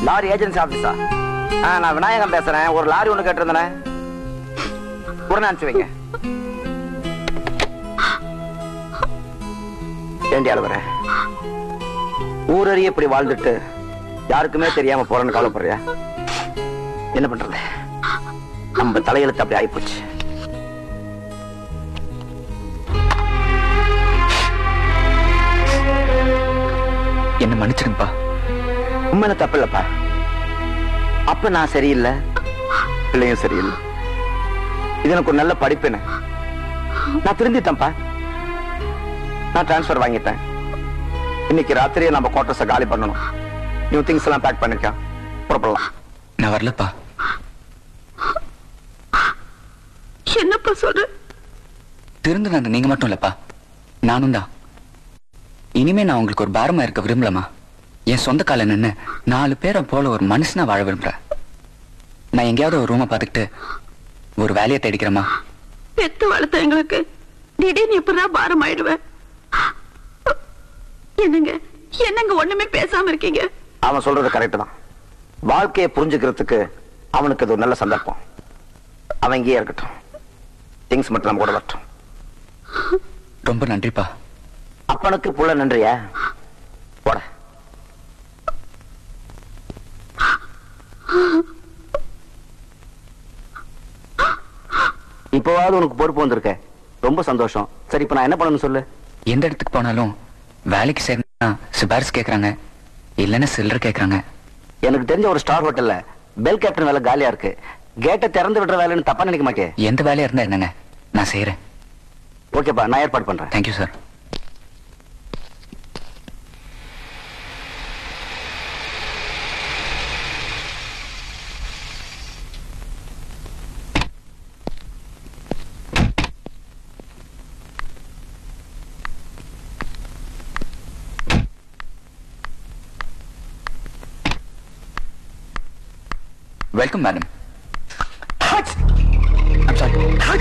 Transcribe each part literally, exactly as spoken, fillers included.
Lorry agency ஆபீஸா? நான் விநாயகம் பேசுறேன். ஒரு லாரி ஒண்ணு கேட்டிருந்தேன், உடனே அனுப்பிச்சு வைங்க. ஏண்டி அழுவுற? ஊரறிய இப்படி வாழ்ந்துட்டு யாருக்குமே தெரியாம போறேன்னு கவலைப்படுறியா? என்ன பண்றது, நம்ம தலையெழுத்து அப்படி ஆயிப்போச்சு. என்ன மன்னிச்சிருங்கப்பா. உண்மையில தப்பு இல்லப்பா. அப்ப நான் சரியில்லை, பிள்ளையும் சரியில்லை. இது எனக்கு ஒரு நல்ல படிப்புன்னு நான் திருந்திட்டேன்ப்பா. நான் டிரான்ஸ்பர் வாங்கிட்டேன். இன்னைக்கு ராத்திரியே நம்ம குவார்டர்ஸை காலி பண்ணணும். நியூ திங்ஸ் எல்லாம் பேக் பண்ணிக்க, புறப்படலாம். நான் வரலப்பா. என்னப்பா சொல்ற? திருந்துனது நீங்க மட்டும் இல்லப்பா, நானும் தான். இனிமே நான் உங்களுக்கு ஒரு பாரமா இருக்க விரும்பலமா. என் சொந்த கால நின்று நாலு பேரை போல ஒரு மனுஷனா வாழ விரும்புறேன். நான் எங்கேயாவது ஒரு ரூமை பார்த்துக்கிட்டு ஒரு வேலையை தேடிக்கிறேமா. பெத்து வளர்த்த எங்களுக்கு திடீர்னு எப்பதான் பாரம் ஆயிடுவேன். என்னங்க என்னங்க ஒண்ணுமே பேசாம இருக்கீங்க? அவன் சொல்றது கரெக்ட் தான். வாழ்க்கையை புரிஞ்சுக்கிறதுக்கு அவனுக்கு இது ஒரு நல்ல சந்தர்ப்பம். அவன் இங்கேயே இருக்கட்டும், திங்ஸ் மட்டும் நம்ம கூட வரட்டும். ரொம்ப நன்றிப்பா. அப்பனுக்கு புள்ள நன்றியா? போட. இப்போவாவது உனக்கு பொறுப்பு வந்திருக்க, ரொம்ப சந்தோஷம். சரி, இப்ப நான் என்ன பண்ணணும்னு சொல்லு. எந்த இடத்துக்கு போனாலும் வேலைக்கு சேர்ந்தா சிபாரிசு கேட்கறாங்க, இல்லைன்னா சில்லறை கேட்கறாங்க. எனக்கு தெரிஞ்ச ஒரு ஸ்டார் ஹோட்டல்ல பெல் கேப்டன் வேலை காலியா இருக்கு. கேட்டை திறந்து விடுற வேலைன்னு தப்பா நினைக்க மாட்டேன். எந்த வேலையா இருந்தா என்னங்க, நான் செய்யறேன். ஓகேப்பா, நான் ஏற்பாடு பண்றேன். Thank you sir. Welcome, madam. Hut! I'm sorry. Hut!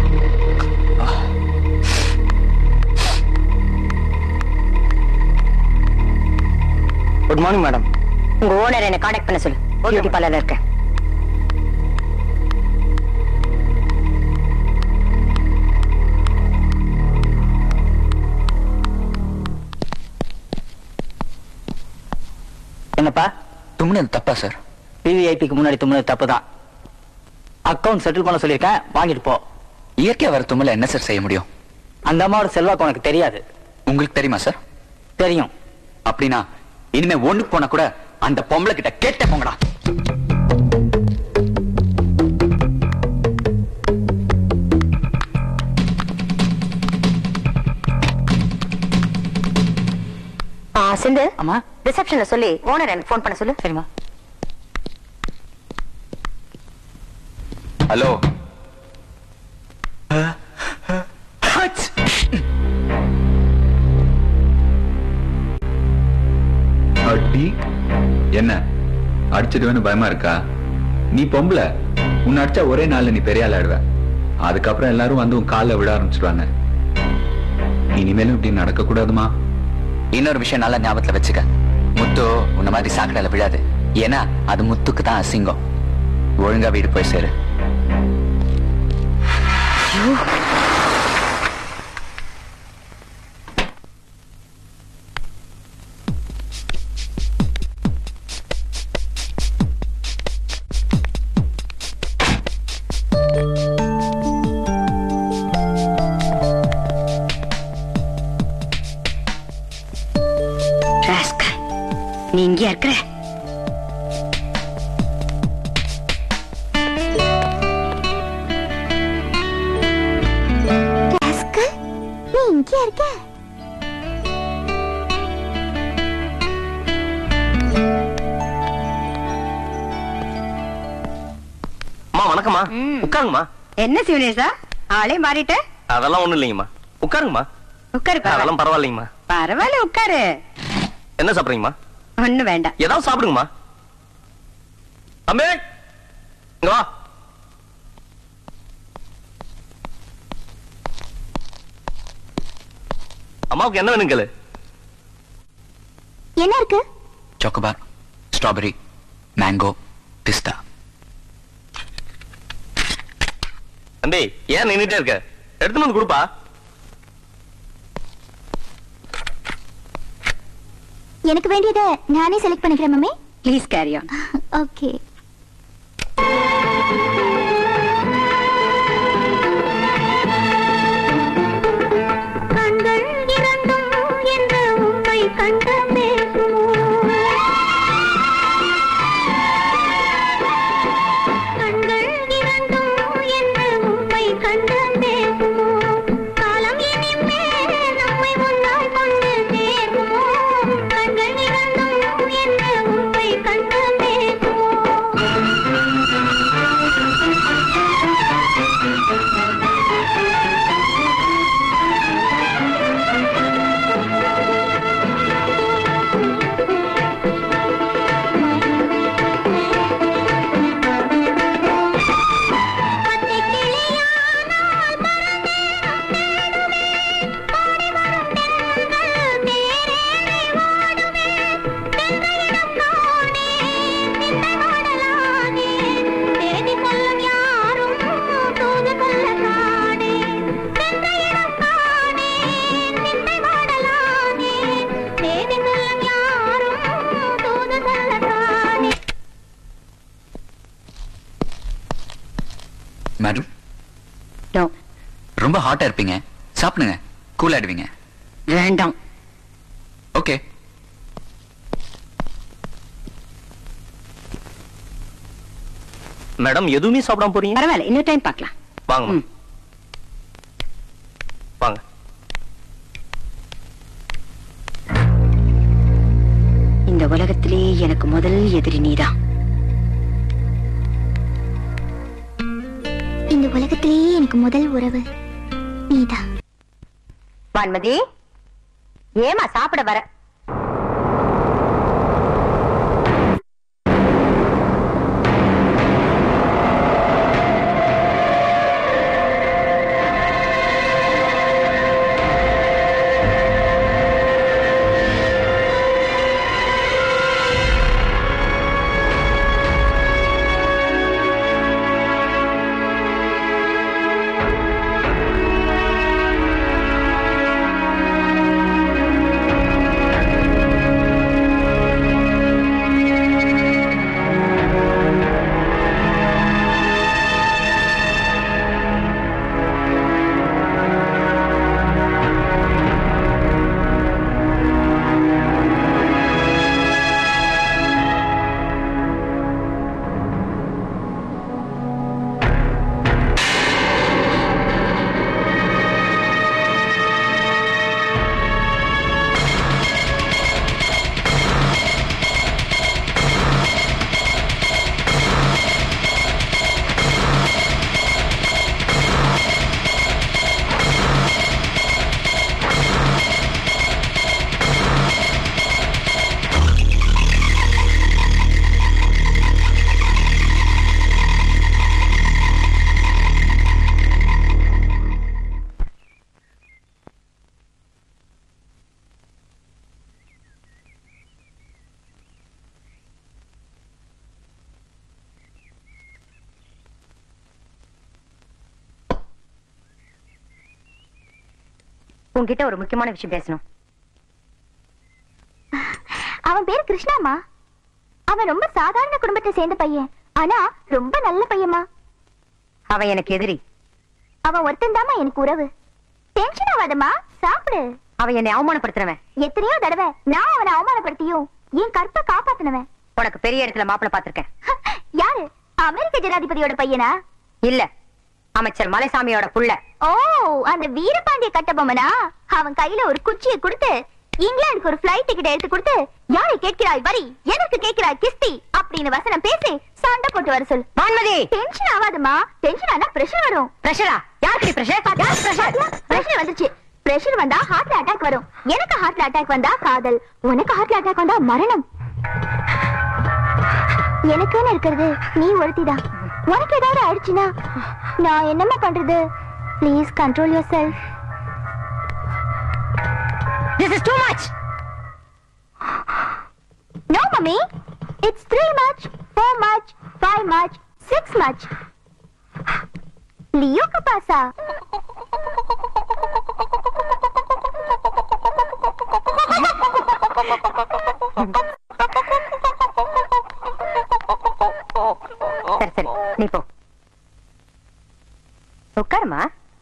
Good morning, madam. உங்க ஓனர் என்ன கான்டாக்ட் பண்ண சொல்லு. பியூட்டி பார்லர்ல இருக்கேன். என்னப்பா தும்முனது தப்பா சார்? பிவிஐபிக்கு முன்னாடி தும்முனது தப்பு தான். அக்கவுண்ட் செட்டில் பண்ண சொல்லியிருக்கேன், வாங்கிட்டு போ. இயற்கையா வர தும்மல என்ன சார் செய்ய முடியும்? அந்த அம்மாவோட செல்வாக்கு உனக்கு தெரியாது. உங்களுக்கு தெரியுமா சார்? தெரியும். அப்படின்னா இனிமே ஒண்ணுக்கு போனா கூட அந்த பொம்பளை கிட்ட கேட்ட போங்கடா. சிந்து, அம்மா ரிசப்ஷன்ல சொல்லி ஓனர் எனக்கு ஃபோன் பண்ண சொல்லு. சரிம்மா. ஹலோ. அடி என்ன அடிச்சிடுவேன்னு பயமா இருக்கா? நீ பொம்பளை, உன்னை அடிச்சா ஒரே நாள்ல நீ பெரிய ஆள் ஆடுவ. அதுக்கப்புறம் எல்லாரும் வந்து உன் காலில் விட ஆரம்பிச்சிடுவாங்க. இனிமேலும் இப்படி நடக்க கூடாதுமா. இன்னொரு விஷயம் நல்லா ஞாபகத்துல வச்சுக்க, முத்து உன்ன மாதிரி சாக்கடையில விழாது. ஏன்னா அது முத்துக்கு தான் அசிங்கம். ஒழுங்கா வீடு போய் சேரு. நீ இங்கே இருக்கிற? நீ இங்கே இருக்க? வணக்கம்மா. உட்காருங்கம்மா. என்ன சிவனேஷா, ஆளே மாறிட்ட? அதெல்லாம் ஒண்ணும் இல்லைங்கம்மா, உட்காருங்கம்மா. உட்காரு. அதெல்லாம் பரவாயில்லைங்கம்மா. பரவாயில்ல, உட்காரு. என்ன சாப்பிடுறீங்கம்மா? ஒண்ணு வேண்டாம். ஏதாவது சாப்பிடுங்கம்மா. அம்மே இங்க வா. அம்மாவுக்கு என்ன வேணும் கேளு. என்ன இருக்கு? சாக்கோபார், ஸ்ட்ராபெரி, மேங்கோ பிஸ்தா. தம்பி ஏன் நின்னுட்டே இருக்க? எடுத்துட்டு வந்து கொடுப்பா. எனக்கு வேண்டியதை நானே செலக்ட் பண்ணிக்கிறேன் mummy. Please carry on. Okay. கண்கள் இரண்டும் என்ற உண்மை கண்ட பேசுமோ, கண்கள் இரண்டும் என்ற உண்மை கண்ட பேசுமோ, காலம் இனிமேல் நம்மை ஒன்றாய் கொண்டு சேர்க்குமோ, கண்கள் இரண்டும் என்ற உண்மை கண்ட பேசுமோ. மேடம், நோ, ரொம்ப ஹாட்டா இருப்பீங்க, சாப்பிடுங்க, கூல் ஆயிடுவீங்க. வேண்டாம். ஓகே. மேடம் எதுவுமே சாப்பிடாம போறீங்க? பரவாயில்ல, இன்னொரு டைம் பார்க்கலாம். வாங்க ம். வாங்க. இந்த உலகத்திலே எனக்கு முதல் எதிரி நீதான். இந்த உலகத்திலேயே எனக்கு முதல் உறவு நீதான். வான்மதி, ஏமா சாப்பிட வர? உன்கிட்ட ஒரு முக்கியமான விஷயம் பேசணும். அவன் பேரு கிருஷ்ணாமா. அவன் ரொம்ப சாதாரண குடும்பத்தை சேர்ந்த பையன், ஆனா ரொம்ப நல்ல பையமா. அவன் எனக்கு எதிரி. அவன் ஒருத்தன் தாமா எனக்கு உறவு. டென்ஷன் ஆகாதமா, சாப்பிடு. அவன் என்னை அவமானப்படுத்துறவன். எத்தனையோ தடவை நான் அவனை அவமானப்படுத்தியும் என் கற்பை காப்பாத்தினவன். உனக்கு பெரிய இடத்துல மாப்பிள பாத்திருக்கேன். யாரு? அமெரிக்க ஜனாதிபதியோட பையனா? இல்ல, அமைச்சர் மலைசாமியோட புள்ள. ஓ, அந்த வீரபாண்டிய கட்டபொம்மனா? அவன் கையில ஒரு குச்சியை கொடுத்து இங்கிலாந்துக்கு ஒரு பிளைட் டிக்கெட் எடுத்து கொடுத்து, யாரை கேட்கிறாய் வரி, எனக்கு கேட்கிறாய் கிஸ்தி அப்படின்னு வசனம் பேசி சண்டை போட்டு வர சொல். வான்மதி, டென்ஷன் ஆகாதமா. டென்ஷன் ஆனா பிரஷர் வரும். பிரஷரா? யாருக்கு பிரஷர்? பிரஷர் பிரஷர் வந்துச்சு. பிரஷர் வந்தா ஹார்ட்ல அட்டாக் வரும். எனக்கு ஹார்ட்ல அட்டாக் வந்தா காதல், உனக்கு ஹார்ட்ல அட்டாக் வந்தா மரணம். எனக்குன்னு இருக்கிறது நீ ஒருத்திதான். உனக்கு ஏதாவது ஆயிடுச்சுன்னா நான் என்னமா பண்றது? Please control yourself. This is too much. No, mommy. It's too much. four much, five much, six much. लियो का पासा சரி சரி நீ போ உட்காருமா.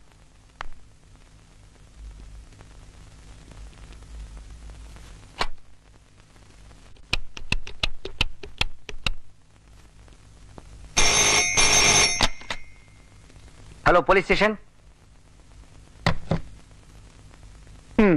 Hello police station. ம்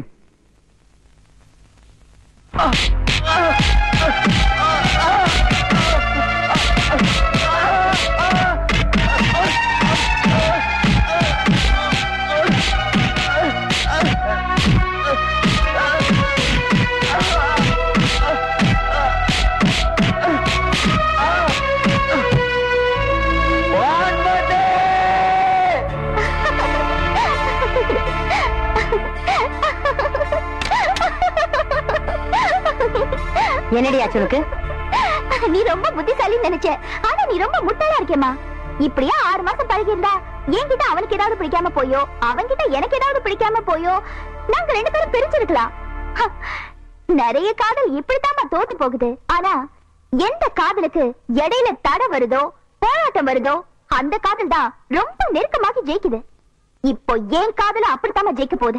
என்னடி ஆச்சு உனக்கு? நீ ரொம்ப புத்திசாலி நினைச்ச, ஆனா நீ ரொம்ப முட்டாளா இருக்கேமா. இப்படியா ஆறு மாசம் பழகி இருந்தா என்கிட்ட அவனுக்கு ஏதாவது பிடிக்காம போயோ, அவன்கிட்ட எனக்கு ஏதாவது பிடிக்காம போயோ, நாங்க ரெண்டு பேரும் பிரிஞ்சிருக்கலாம். நிறைய காதல் இப்படித்தாமா தோத்து போகுது. ஆனா எந்த காதலுக்கு இடையில தடை வருதோ, போராட்டம் வருதோ, அந்த காதல் தான் ரொம்ப நெருக்கமாகி ஜெயிக்குது. இப்போ என் காதல அப்படித்தாமா ஜெயிக்க போகுது.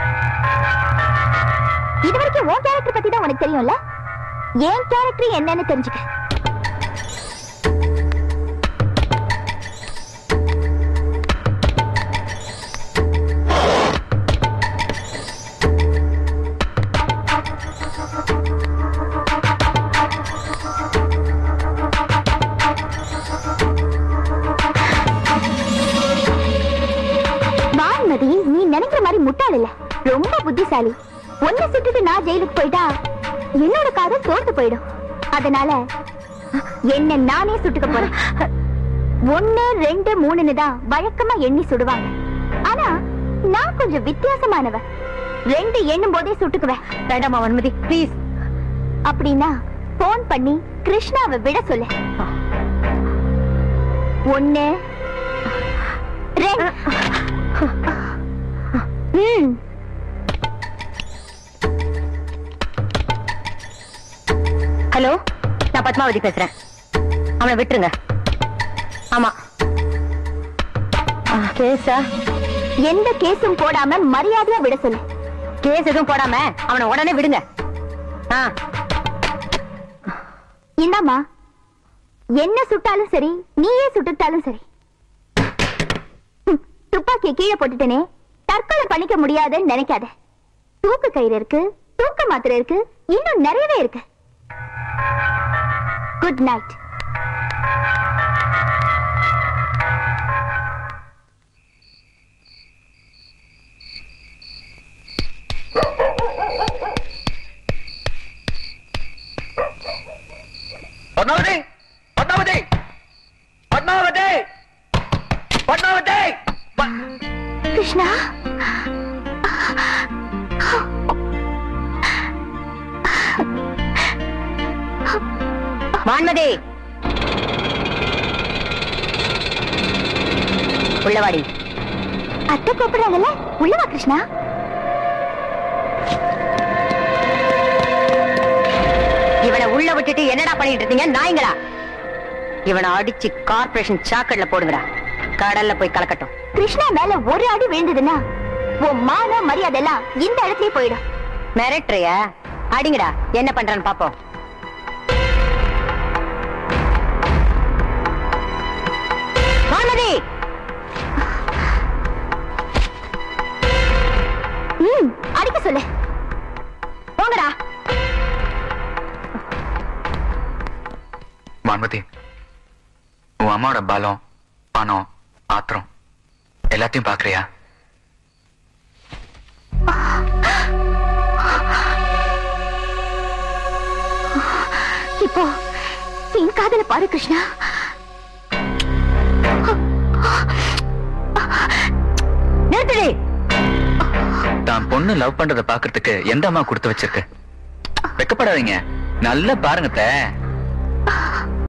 இது வரைக்கும் உன் கேரக்டர் பத்தி தான் உனக்கு தெரியும்ல, என் கேரக்டர் என்னன்னு தெரிஞ்சுக்க. வான்மதி, நீ நினைக்கிற மாதிரி முட்டாள் இல்ல, ரொம்ப புத்திசாலி. ஒன்ன சுட்டுட்டு நான் ஜெயிலுக்கு போயிட்டா என்னோட காதல் தோத்து போயிடும். அதனால என்ன நானே சுட்டுக்க போறேன். ஒன்னு ரெண்டு மூணுன்னு தான் வழக்கமா எண்ணி சுடுவாங்க. ஆனா நான் கொஞ்சம் வித்தியாசமானவ. ரெண்டு எண்ணும் போதே சுட்டுக்குவேன். வேண்டாமா வன்மதி, ப்ளீஸ். அப்படின்னா போன் பண்ணி கிருஷ்ணாவை விட சொல்லு. ஒன்னு ரெண்டு. ம் ஹலோ, நான் பத்மாவதி பேசுறேன். அவனை விட்டுருங்க. ஆமா கேஸா? எந்த கேஸும் போடாம மரியாதையா விட சொல்லு. கேஸ் எதுவும் போடாம அவனை உடனே விடுங்க. ஆ இந்தாமா, என்ன சுட்டாலும் சரி, நீயே சுட்டுட்டாலும் சரி. துப்பாக்கியை கீழே போட்டுட்டேனே, தற்கொலை பண்ணிக்க முடியாதுன்னு நினைக்காத. தூக்கு கயிறு இருக்கு, தூக்க மாத்திரை இருக்கு, இன்னும் நிறையவே இருக்கு. Good night. பத்மாவதி, பத்மாவதி, பத்மாவதி, பத்மாவதி. கிருஷ்ணா, வான்மதி உள்ளவாடி. அத்தை கூப்பிடுறாங்கல்ல, உள்ளவா கிருஷ்ணா. இவனை உள்ள விட்டுட்டு என்னடா பண்ணிட்டு இருந்தீங்க நாய்ங்களா? இவனை அடிச்சு கார்பரேஷன் சாக்கடையில போடுங்கடா. கடல்ல போய் கலக்கட்டும். கிருஷ்ணா மேல ஒரு அடி விழுந்ததுன்னா உன் மான மரியாதை எல்லாம் இந்த இடத்துலயே போயிடும். மிரட்டுறிய? அடிங்கடா, என்ன பண்றான்னு பாப்போம். வான்மதி, ம் அடிக்க சொல்லு. போங்கடா. வான்மதி, உன் அம்மாவோட பலம், பணம், ஆத்திரம் எல்லாத்தையும் பாக்குறியா? இப்போ என் காதல பாரு கிருஷ்ணா. நிறுத்துடி. தான் பொண்ணு லவ் பண்றத பாக்குறதுக்கு எந்த அம்மா கொடுத்து வச்சிருக்கு? வெக்கப்படாதீங்க, நல்லா பாருங்க.